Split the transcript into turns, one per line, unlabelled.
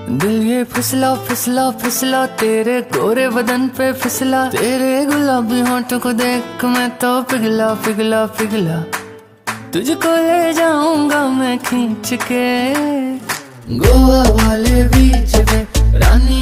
दिल ये फिसला फिसला फिसला तेरे गोरे बदन पे फिसला, तेरे गुलाबी होंठों को देख मैं तो पिघला पिघला पिघला। तुझको ले जाऊंगा मैं खींच के गोवा वाले बीच पे, रानी